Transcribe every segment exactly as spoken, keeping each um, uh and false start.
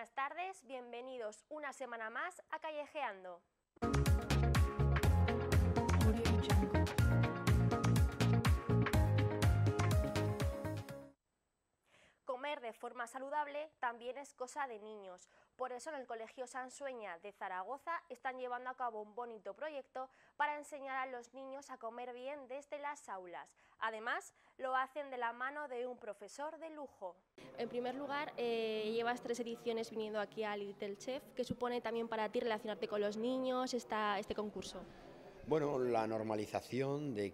buenas tardes, bienvenidos una semana más a Callejeando. Comer de forma saludable también es cosa de niños. Por eso en el Colegio Sansueña de Zaragoza están llevando a cabo un bonito proyecto para enseñar a los niños a comer bien desde las aulas. Además, lo hacen de la mano de un profesor de lujo. En primer lugar, eh, llevas tres ediciones viniendo aquí a Little Chef. ¿Qué supone también para ti relacionarte con los niños esta, este concurso? Bueno, la normalización de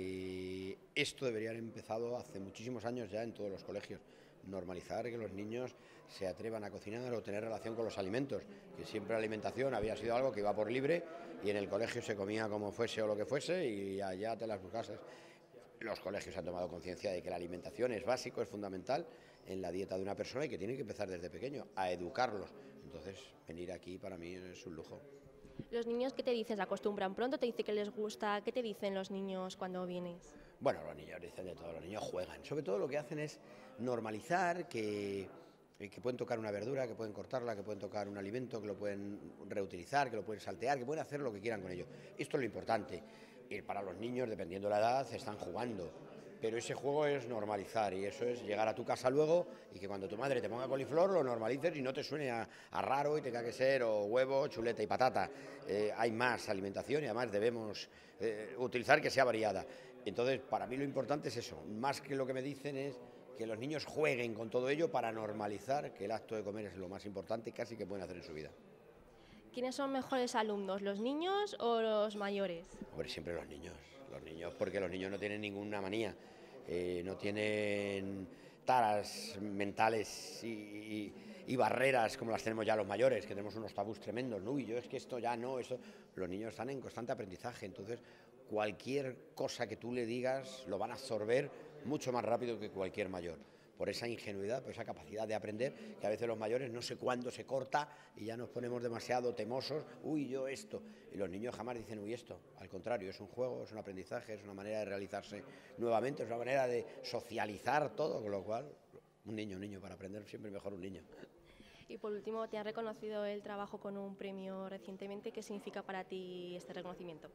que esto debería haber empezado hace muchísimos años ya en todos los colegios. Normalizar que los niños se atrevan a cocinar o tener relación con los alimentos, que siempre la alimentación había sido algo que iba por libre y en el colegio se comía como fuese o lo que fuese y allá te las buscases. Los colegios han tomado conciencia de que la alimentación es básico, es fundamental en la dieta de una persona y que tiene que empezar desde pequeño a educarlos. Entonces, venir aquí para mí es un lujo. ¿Los niños qué te dicen? ¿Se acostumbran pronto? ¿Te dice que les gusta? ¿Qué te dicen los niños cuando vienes? Bueno, los niños dicen de todo, los niños juegan. Sobre todo lo que hacen es normalizar que, que pueden tocar una verdura, que pueden cortarla, que pueden tocar un alimento, que lo pueden reutilizar, que lo pueden saltear, que pueden hacer lo que quieran con ello. Esto es lo importante. Y para los niños, dependiendo de la edad, están jugando. Pero ese juego es normalizar y eso es llegar a tu casa luego y que cuando tu madre te ponga coliflor lo normalices y no te suene a, a raro y tenga que ser o huevo, chuleta y patata. Eh, hay más alimentación y además debemos eh, utilizar que sea variada. Entonces, para mí lo importante es eso, más que lo que me dicen es que los niños jueguen con todo ello para normalizar que el acto de comer es lo más importante casi que pueden hacer en su vida. ¿Quiénes son mejores alumnos, los niños o los mayores? Hombre, siempre los niños, los niños, porque los niños no tienen ninguna manía, eh, no tienen taras mentales y, y, y barreras como las tenemos ya los mayores, que tenemos unos tabús tremendos. No, y yo es que esto ya no, eso. Los niños están en constante aprendizaje, entonces cualquier cosa que tú le digas lo van a absorber mucho más rápido que cualquier mayor. Por esa ingenuidad, por esa capacidad de aprender, que a veces los mayores no sé cuándo se corta y ya nos ponemos demasiado temosos, uy, yo esto, y los niños jamás dicen, uy, esto, al contrario, es un juego, es un aprendizaje, es una manera de realizarse nuevamente, es una manera de socializar todo, con lo cual, un niño, un niño, para aprender siempre mejor un niño. Y por último, te han reconocido el trabajo con un premio recientemente. ¿Qué significa para ti este reconocimiento?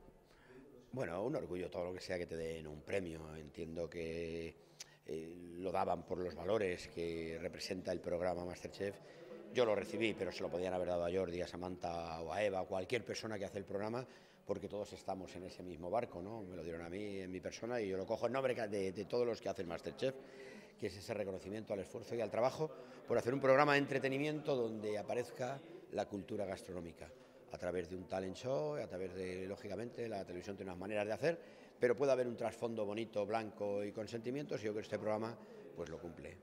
Bueno, un orgullo todo lo que sea que te den un premio, entiendo que Eh, lo daban por los valores que representa el programa MasterChef. Yo lo recibí, pero se lo podían haber dado a Jordi, a Samantha o a Eva, a cualquier persona que hace el programa, porque todos estamos en ese mismo barco, ¿no? Me lo dieron a mí, en mi persona, y yo lo cojo en nombre de, de todos los que hacen MasterChef, que es ese reconocimiento al esfuerzo y al trabajo por hacer un programa de entretenimiento donde aparezca la cultura gastronómica, a través de un talent show, a través de, lógicamente, la televisión tiene unas maneras de hacer, pero puede haber un trasfondo bonito, blanco y con sentimientos, y yo creo que este programa pues lo cumple.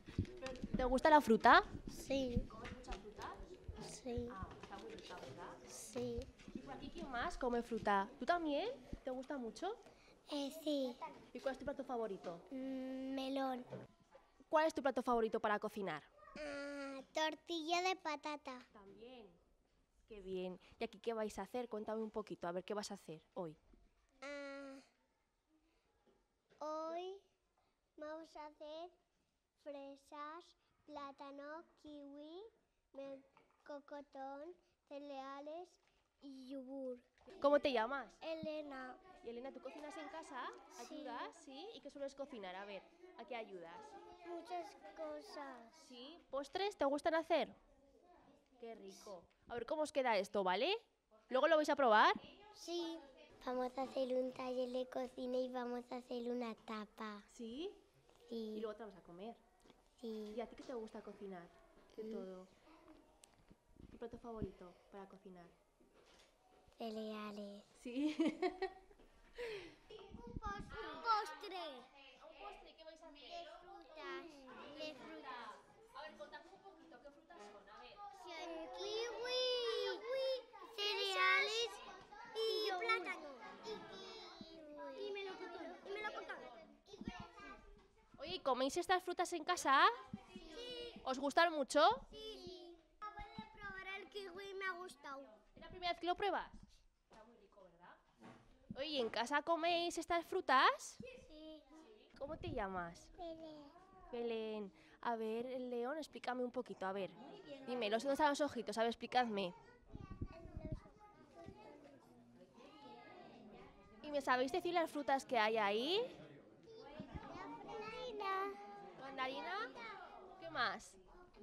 ¿Te gusta la fruta? Sí. ¿Comes mucha fruta? Sí. Ah, está muy rica, ¿verdad? Sí. ¿Y por aquí quién más come fruta? ¿Tú también? ¿Te gusta mucho? Eh, sí. ¿Y cuál es tu plato favorito? Mm, melón. ¿Cuál es tu plato favorito para cocinar? Ah, tortilla de patata. También. Qué bien. ¿Y aquí qué vais a hacer? Cuéntame un poquito, a ver qué vas a hacer hoy. Ah, hoy vamos a hacer fresas, plátano, kiwi, melocotón, cereales y yogur. ¿Cómo te llamas? Elena. Y Elena, ¿tú cocinas en casa? Sí. ¿Ayudas? ¿Sí? ¿Y qué sueles cocinar? A ver, ¿a qué ayudas? Muchas cosas. ¿Sí? ¿Postres te gustan hacer? Qué rico. A ver, ¿cómo os queda esto, vale? ¿Luego lo vais a probar? Sí. Vamos a hacer un taller de cocina y vamos a hacer una tapa. ¿Sí? Sí. Y luego te vas a comer. Sí. ¿Y a ti qué te gusta cocinar? De todo. ¿Tu plato favorito para cocinar? Cereales. ¿Sí? Un postre. Un postre. ¿Un postre? ¿Qué vais a hacer? De frutas. De frutas. A ver, contadme un poquito, ¿qué frutas son? A ver. Kiwi. Cereales. Y plátano. Y melocotón. Y melocotón. Oye, ¿coméis estas frutas en casa? Sí. ¿Os gustan mucho? Sí. Acabo de probar el kiwi y me ha gustado. ¿Es la primera vez que lo pruebas? Está muy rico, ¿verdad? Oye, ¿en casa coméis estas frutas? Sí. ¿Cómo te llamas? Belén. Belén. A ver, el león, explícame un poquito, a ver. Dime, ¿los dónde están los ojitos? A ver, explicadme. ¿Y me sabéis decir las frutas que hay ahí? ¿Mandarina? ¿Qué más?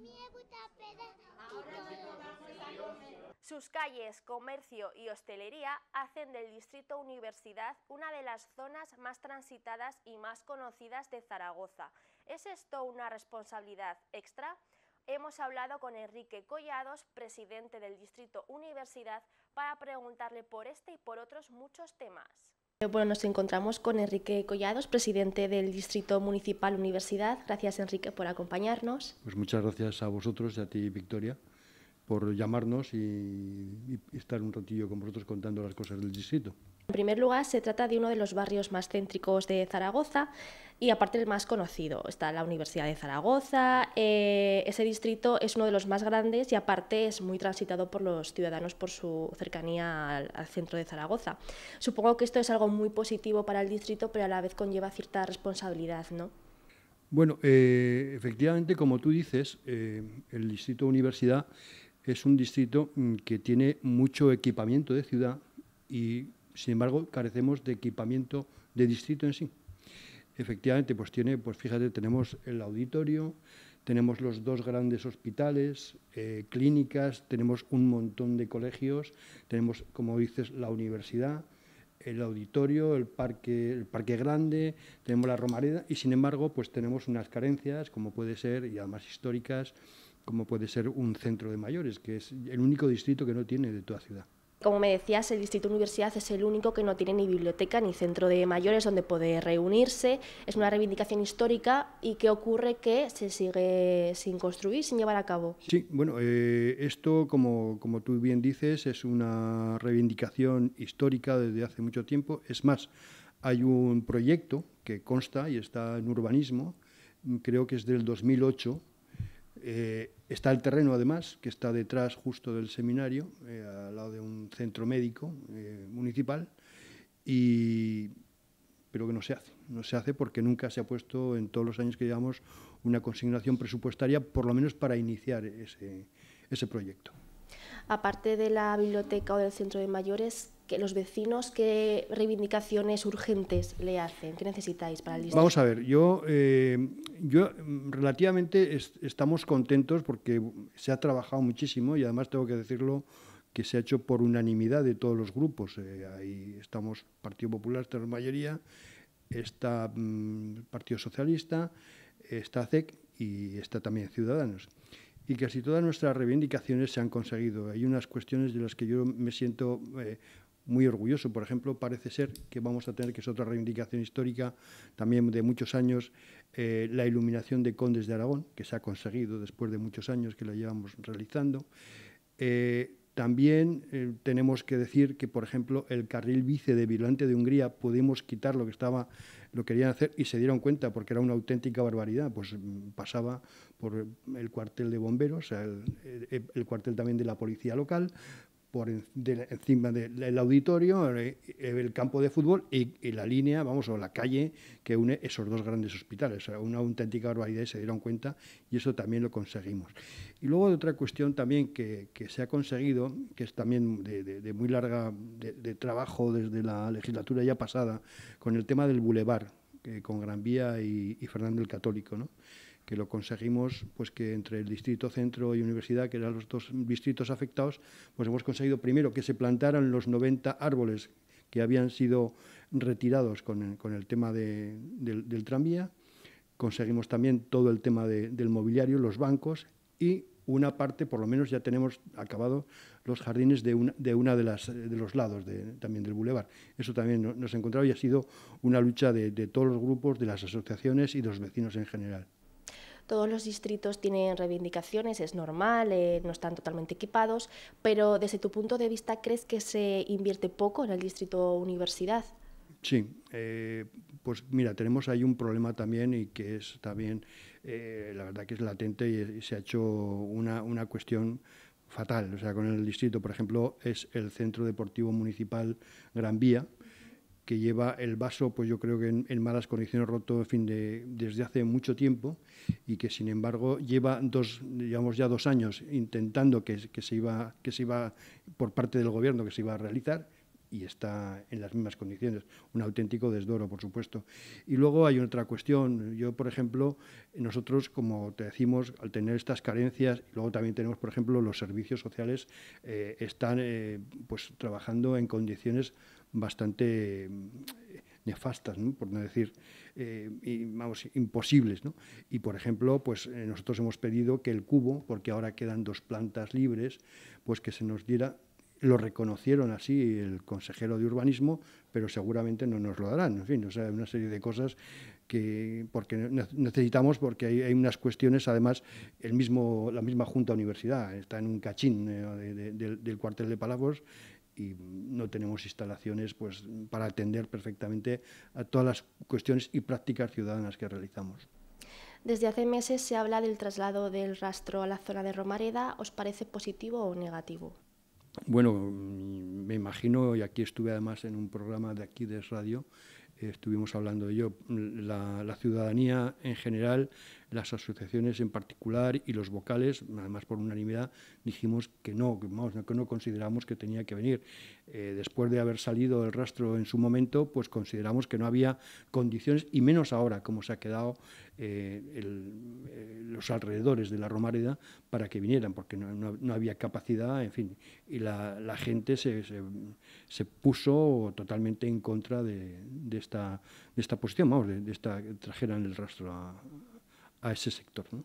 Sus calles, comercio y hostelería hacen del distrito Universidad una de las zonas más transitadas y más conocidas de Zaragoza. ¿Es esto una responsabilidad extra? Hemos hablado con Enrique Collados, presidente del distrito Universidad, para preguntarle por este y por otros muchos temas. Bueno, nos encontramos con Enrique Collados, presidente del Distrito Municipal Universidad. Gracias, Enrique, por acompañarnos. Pues muchas gracias a vosotros y a ti, Victoria, por llamarnos y, y estar un ratillo con vosotros contando las cosas del distrito. En primer lugar, se trata de uno de los barrios más céntricos de Zaragoza y aparte el más conocido. Está la Universidad de Zaragoza, eh, ese distrito es uno de los más grandes y aparte es muy transitado por los ciudadanos por su cercanía al, al centro de Zaragoza. Supongo que esto es algo muy positivo para el distrito, pero a la vez conlleva cierta responsabilidad, ¿no? Bueno, eh, efectivamente, como tú dices, eh, el distrito Universidad es un distrito que tiene mucho equipamiento de ciudad y, sin embargo, carecemos de equipamiento de distrito en sí. Efectivamente, pues tiene, pues fíjate, tenemos el auditorio, tenemos los dos grandes hospitales, eh, clínicas, tenemos un montón de colegios, tenemos, como dices, la universidad, el auditorio, el parque, el parque grande, tenemos la Romareda y, sin embargo, pues tenemos unas carencias, como puede ser, y además históricas, como puede ser un centro de mayores, que es el único distrito que no tiene de toda ciudad. Como me decías, el Distrito Universidad es el único que no tiene ni biblioteca ni centro de mayores donde poder reunirse. Es una reivindicación histórica y ¿qué ocurre? Que se sigue sin construir, sin llevar a cabo. Sí, bueno, eh, esto, como, como tú bien dices, es una reivindicación histórica desde hace mucho tiempo. Es más, hay un proyecto que consta y está en urbanismo, creo que es del dos mil ocho, Eh, está el terreno, además, que está detrás justo del seminario, eh, al lado de un centro médico eh, municipal, y, pero que no se hace. No se hace porque nunca se ha puesto, en todos los años que llevamos, una consignación presupuestaria, por lo menos para iniciar ese, ese proyecto. Aparte de la biblioteca o del centro de mayores, que los vecinos, ¿qué reivindicaciones urgentes le hacen? ¿Qué necesitáis para el distrito? Vamos a ver, yo, eh, yo relativamente est estamos contentos porque se ha trabajado muchísimo y además tengo que decirlo que se ha hecho por unanimidad de todos los grupos. Eh, ahí estamos Partido Popular, está en mayoría, está mm, Partido Socialista, está C E C y está también Ciudadanos. Y casi todas nuestras reivindicaciones se han conseguido. Hay unas cuestiones de las que yo me siento eh, muy orgulloso. Por ejemplo, parece ser que vamos a tener, que es otra reivindicación histórica también de muchos años, eh, la iluminación de Condes de Aragón, que se ha conseguido después de muchos años que la llevamos realizando. Eh, también eh, tenemos que decir que, por ejemplo, el carril bici de Violante de Hungría pudimos quitar lo que estaba, lo querían hacer y se dieron cuenta porque era una auténtica barbaridad. Pues pasaba por el cuartel de bomberos, el, el, el cuartel también de la policía local, por de, encima del auditorio, el campo de fútbol y, y la línea, vamos, o la calle que une esos dos grandes hospitales. O sea, una auténtica barbaridad y se dieron cuenta y eso también lo conseguimos. Y luego otra cuestión también que, que se ha conseguido, que es también de, de, de muy larga de, de trabajo desde la legislatura ya pasada, con el tema del bulevar, que, con Gran Vía y, y Fernando el Católico, ¿no? Que lo conseguimos, pues que entre el Distrito Centro y Universidad, que eran los dos distritos afectados, pues hemos conseguido primero que se plantaran los noventa árboles que habían sido retirados con el, con el tema de, del, del tranvía. Conseguimos también todo el tema de, del mobiliario, los bancos y una parte, por lo menos ya tenemos acabado los jardines de una de, una de, las, de los lados de, también del bulevar. Eso también nos ha encontrado y ha sido una lucha de, de todos los grupos, de las asociaciones y de los vecinos en general. Todos los distritos tienen reivindicaciones, es normal, eh, no están totalmente equipados, pero desde tu punto de vista, ¿crees que se invierte poco en el distrito Universidad? Sí, eh, pues mira, tenemos ahí un problema también y que es también, eh, la verdad que es latente y, y se ha hecho una, una cuestión fatal. O sea, con el distrito, por ejemplo, es el Centro Deportivo Municipal Gran Vía, que lleva el vaso, pues yo creo que en, en malas condiciones, roto, en fin, de, desde hace mucho tiempo, y que sin embargo lleva dos, digamos ya dos años intentando que, que se iba, que se iba por parte del gobierno que se iba a realizar, y está en las mismas condiciones, un auténtico desdoro, por supuesto. Y luego hay otra cuestión. Yo, por ejemplo, nosotros, como te decimos, al tener estas carencias, y luego también tenemos, por ejemplo, los servicios sociales eh, están eh, pues trabajando en condiciones bastante nefastas, ¿no? Por no decir, eh, y, vamos, imposibles, ¿no? Y, por ejemplo, pues eh, nosotros hemos pedido que el cubo, porque ahora quedan dos plantas libres, pues que se nos diera. Lo reconocieron así el consejero de urbanismo, pero seguramente no nos lo darán. En fin, o sea, una serie de cosas que porque necesitamos, porque hay, hay unas cuestiones, además, el mismo, la misma Junta Universidad está en un cachín eh, de, de, de, del cuartel de Palafos, y no tenemos instalaciones pues, para atender perfectamente a todas las cuestiones y prácticas ciudadanas que realizamos. Desde hace meses se habla del traslado del rastro a la zona de Romareda. ¿Os parece positivo o negativo? Bueno, me imagino, y aquí estuve además en un programa de aquí de radio, eh, estuvimos hablando de ello, la, la ciudadanía en general, las asociaciones en particular y los vocales, además por unanimidad, dijimos que no, que, vamos, que no consideramos que tenía que venir. Eh, después de haber salido el rastro en su momento, pues consideramos que no había condiciones, y menos ahora, como se ha quedado eh, el, eh, los alrededores de la Romareda, para que vinieran, porque no, no, no había capacidad, en fin, y la, la gente se, se, se puso totalmente en contra de, de, esta, de esta posición, vamos, de, de esta que trajeran el rastro a, a ese sector, ¿no?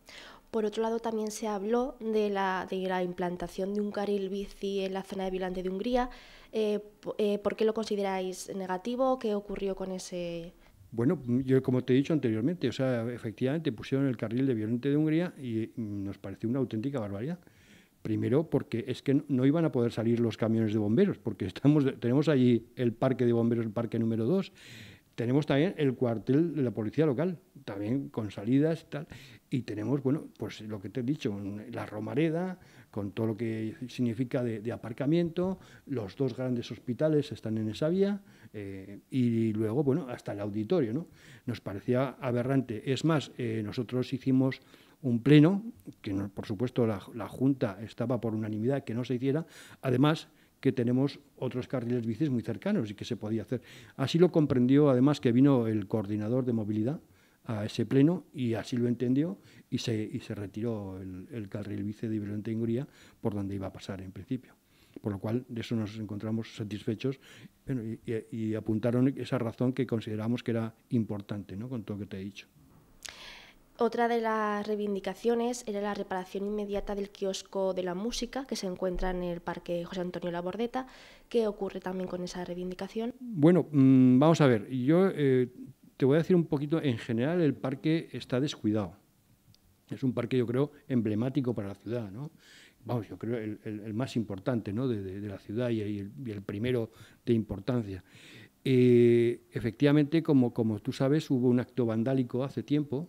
Por otro lado, también se habló de la, de la implantación de un carril bici en la zona de Vilante de Hungría. Eh, eh, ¿Por qué lo consideráis negativo? ¿Qué ocurrió con ese...? Bueno, yo como te he dicho anteriormente, o sea, efectivamente pusieron el carril de Vilante de Hungría y nos pareció una auténtica barbaridad. Primero, porque es que no iban a poder salir los camiones de bomberos, porque estamos, tenemos allí el parque de bomberos, el parque número dos. Tenemos también el cuartel de la policía local, también con salidas y tal. Y tenemos, bueno, pues lo que te he dicho, la Romareda, con todo lo que significa de, de aparcamiento, los dos grandes hospitales están en esa vía, eh, y luego, bueno, hasta el auditorio, ¿no? Nos parecía aberrante. Es más, eh, nosotros hicimos un pleno, que no, por supuesto la, la Junta estaba por unanimidad que no se hiciera, además que tenemos otros carriles bicis muy cercanos y que se podía hacer. Así lo comprendió, además, que vino el coordinador de movilidad a ese pleno y así lo entendió y se, y se retiró el, el carril bici de Vilante de Hungría por donde iba a pasar en principio. Por lo cual, de eso nos encontramos satisfechos, bueno, y, y, y apuntaron esa razón que consideramos que era importante, ¿no?, con todo lo que te he dicho. Otra de las reivindicaciones era la reparación inmediata del kiosco de la música que se encuentra en el Parque José Antonio Labordeta. ¿Qué ocurre también con esa reivindicación? Bueno, mmm, vamos a ver, yo eh, te voy a decir un poquito, en general el parque está descuidado. Es un parque, yo creo, emblemático para la ciudad, ¿no? Vamos, yo creo el, el, el más importante, ¿no?, de, de, de la ciudad y el, y el primero de importancia. Eh, efectivamente, como, como tú sabes, hubo un acto vandálico hace tiempo,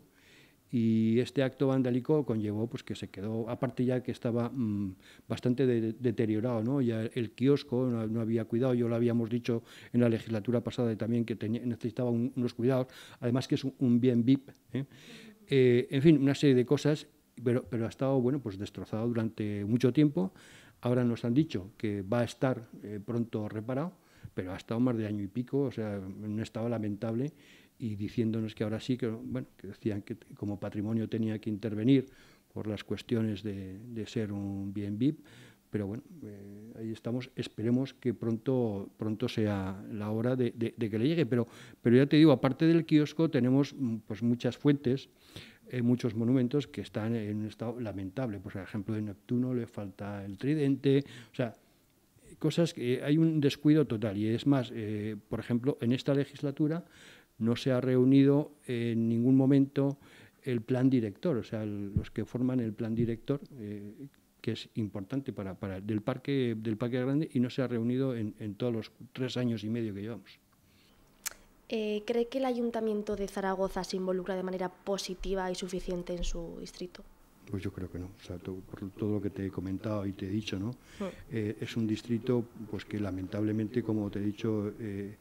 y este acto vandálico conllevó pues, que se quedó, aparte ya que estaba mmm, bastante de, deteriorado, ¿no? Ya el kiosco no, no había cuidado, yo lo habíamos dicho en la legislatura pasada también que tenía, necesitaba un, unos cuidados, además que es un, un bien V I P, ¿eh? Eh, en fin, una serie de cosas, pero, pero ha estado bueno, pues destrozado durante mucho tiempo. Ahora nos han dicho que va a estar eh, pronto reparado, pero ha estado más de año y pico, o sea, en un estado lamentable, y diciéndonos que ahora sí, que bueno, que decían que como patrimonio tenía que intervenir por las cuestiones de, de ser un bien V I P, pero bueno, eh, ahí estamos, esperemos que pronto, pronto sea la hora de, de, de que le llegue, pero, pero ya te digo, aparte del kiosco tenemos pues muchas fuentes, eh, muchos monumentos que están en un estado lamentable, pues, por ejemplo, de Neptuno le falta el tridente, o sea, cosas que hay un descuido total, y es más, eh, por ejemplo, en esta legislatura no se ha reunido en ningún momento el plan director, o sea, el, los que forman el plan director, eh, que es importante para, para del parque del parque grande, y no se ha reunido en, en todos los tres años y medio que llevamos. Eh, ¿Cree que el Ayuntamiento de Zaragoza se involucra de manera positiva y suficiente en su distrito? Pues yo creo que no, o sea, todo, por todo lo que te he comentado y te he dicho, ¿no? Mm. Eh, es un distrito pues que lamentablemente, como te he dicho, eh,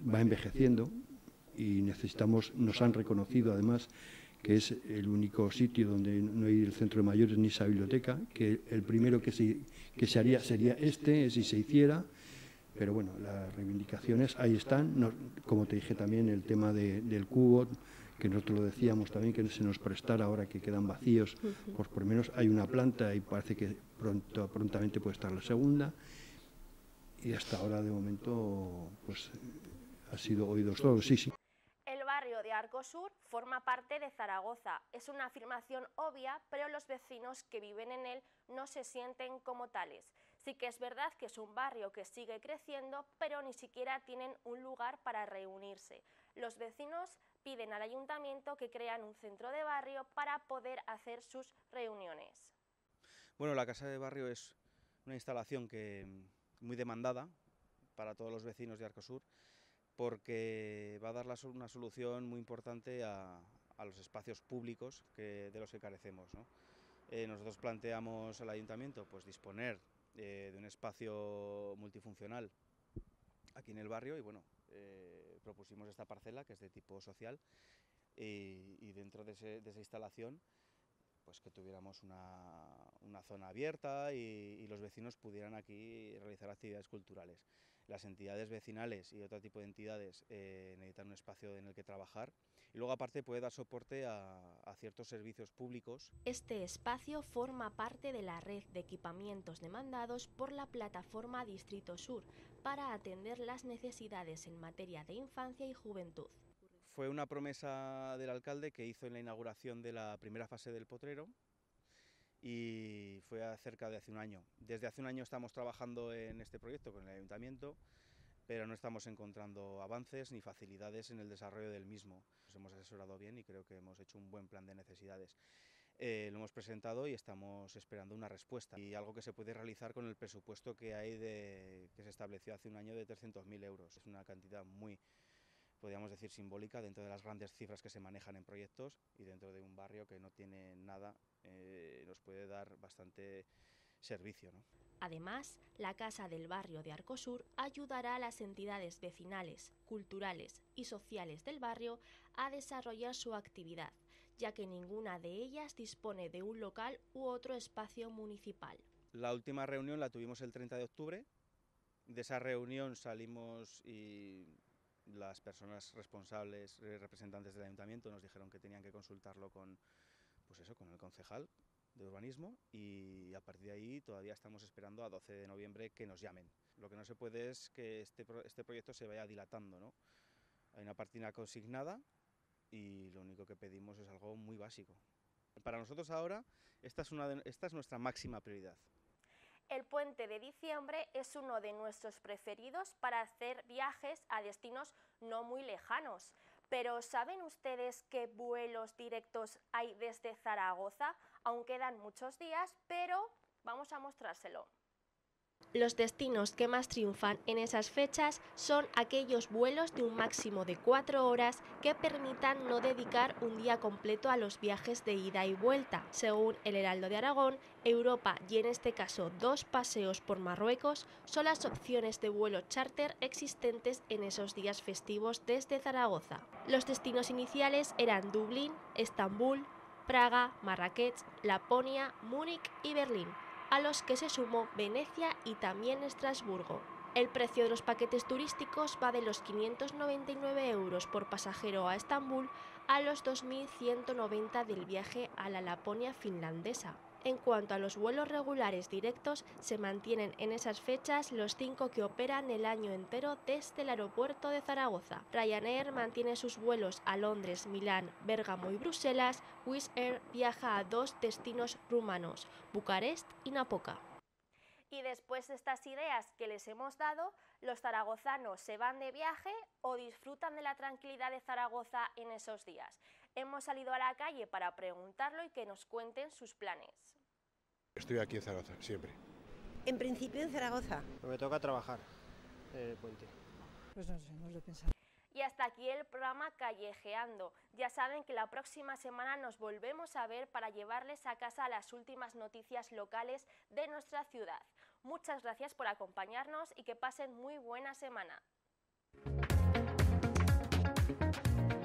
va envejeciendo y necesitamos, nos han reconocido además que es el único sitio donde no hay el centro de mayores ni esa biblioteca, que el primero que se, que se haría sería este, si se hiciera, pero bueno, las reivindicaciones ahí están, no, como te dije también el tema de, del cubo, que nosotros lo decíamos también, que se nos prestara ahora que quedan vacíos, pues por lo menos hay una planta y parece que pronto, prontamente puede estar la segunda, y hasta ahora de momento pues ha sido oídos todos, sí, sí. El barrio de Arcosur forma parte de Zaragoza. Es una afirmación obvia, pero los vecinos que viven en él no se sienten como tales. Sí que es verdad que es un barrio que sigue creciendo, pero ni siquiera tienen un lugar para reunirse. Los vecinos piden al ayuntamiento que crean un centro de barrio para poder hacer sus reuniones. Bueno, la casa de barrio es una instalación que muy demandada para todos los vecinos de Arcosur, porque va a dar una solución muy importante a, a los espacios públicos que, de los que carecemos, ¿no? Eh, nosotros planteamos al ayuntamiento pues, disponer eh, de un espacio multifuncional aquí en el barrio y bueno, eh, propusimos esta parcela que es de tipo social y, y dentro de, ese, de esa instalación pues que tuviéramos una, una zona abierta y, y los vecinos pudieran aquí realizar actividades culturales. Las entidades vecinales y otro tipo de entidades eh, necesitan un espacio en el que trabajar y luego aparte puede dar soporte a, a ciertos servicios públicos. Este espacio forma parte de la red de equipamientos demandados por la plataforma Distrito Sur para atender las necesidades en materia de infancia y juventud. Fue una promesa del alcalde que hizo en la inauguración de la primera fase del Potrero y fue cerca de hace un año. Desde hace un año estamos trabajando en este proyecto con el ayuntamiento, pero no estamos encontrando avances ni facilidades en el desarrollo del mismo. Nos hemos asesorado bien y creo que hemos hecho un buen plan de necesidades. Eh, lo hemos presentado y estamos esperando una respuesta y algo que se puede realizar con el presupuesto que hay de, que se estableció hace un año de trescientos mil euros. Es una cantidad muy, podríamos decir, simbólica dentro de las grandes cifras que se manejan en proyectos y dentro de un barrio que no tiene nada, eh, nos puede dar bastante servicio, ¿no? Además, la Casa del Barrio de Arcosur ayudará a las entidades vecinales, culturales y sociales del barrio a desarrollar su actividad, ya que ninguna de ellas dispone de un local u otro espacio municipal. La última reunión la tuvimos el treinta de octubre, de esa reunión salimos y las personas responsables, representantes del ayuntamiento, nos dijeron que tenían que consultarlo con, pues eso, con el concejal de urbanismo y a partir de ahí todavía estamos esperando a doce de noviembre que nos llamen. Lo que no se puede es que este, este proyecto se vaya dilatando, ¿no? Hay una partida consignada y lo único que pedimos es algo muy básico. Para nosotros ahora esta es, una de, esta es nuestra máxima prioridad. El puente de diciembre es uno de nuestros preferidos para hacer viajes a destinos no muy lejanos. Pero ¿saben ustedes qué vuelos directos hay desde Zaragoza? Aún quedan muchos días, pero vamos a mostrárselo. Los destinos que más triunfan en esas fechas son aquellos vuelos de un máximo de cuatro horas que permitan no dedicar un día completo a los viajes de ida y vuelta. Según el Heraldo de Aragón, Europa y en este caso dos paseos por Marruecos son las opciones de vuelo charter existentes en esos días festivos desde Zaragoza. Los destinos iniciales eran Dublín, Estambul, Praga, Marrakech, Laponia, Múnich y Berlín, a los que se sumó Venecia y también Estrasburgo. El precio de los paquetes turísticos va de los quinientos noventa y nueve euros por pasajero a Estambul a los dos mil ciento noventa del viaje a la Laponia finlandesa. En cuanto a los vuelos regulares directos, se mantienen en esas fechas los cinco que operan el año entero desde el aeropuerto de Zaragoza. Ryanair mantiene sus vuelos a Londres, Milán, Bérgamo y Bruselas. Wizz Air viaja a dos destinos rumanos, Bucarest y Napoca. Y después de estas ideas que les hemos dado, los zaragozanos se van de viaje o disfrutan de la tranquilidad de Zaragoza en esos días. Hemos salido a la calle para preguntarlo y que nos cuenten sus planes. Estoy aquí en Zaragoza, siempre. En principio en Zaragoza. Me toca trabajar en el puente. Pues no sé, no lo he pensado. Y hasta aquí el programa Callejeando. Ya saben que la próxima semana nos volvemos a ver para llevarles a casa las últimas noticias locales de nuestra ciudad. Muchas gracias por acompañarnos y que pasen muy buena semana. Puente.